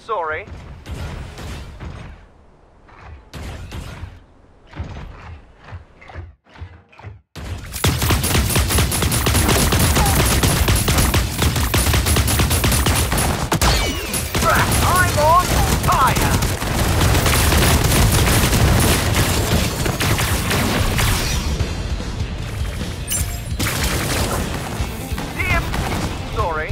Sorry. I'm on fire! Sorry.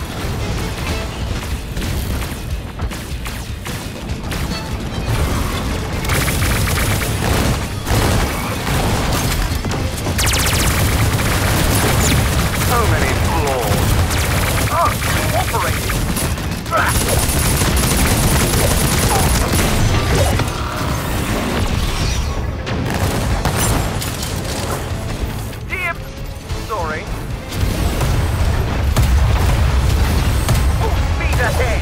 So many flaws. Oh, operating. Sorry. Full speed ahead.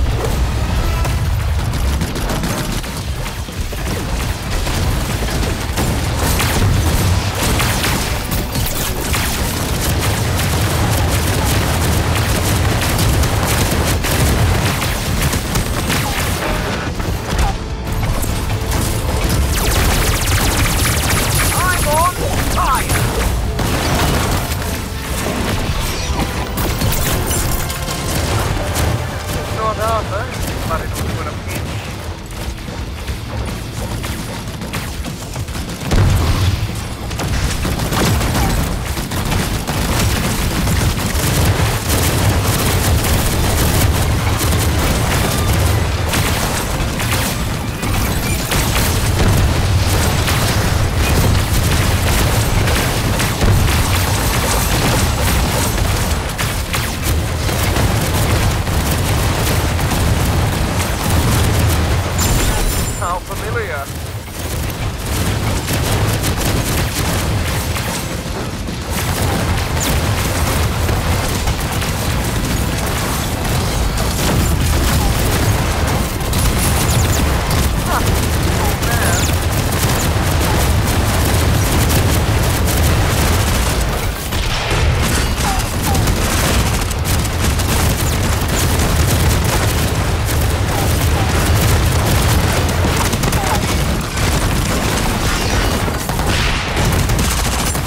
I'm on fire. Not Arthur, but it'll do in a pinch. How familiar. Huh. Oh, man.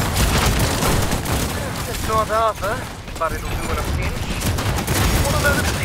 Not Arthur, but it'll do in a pinch. One of those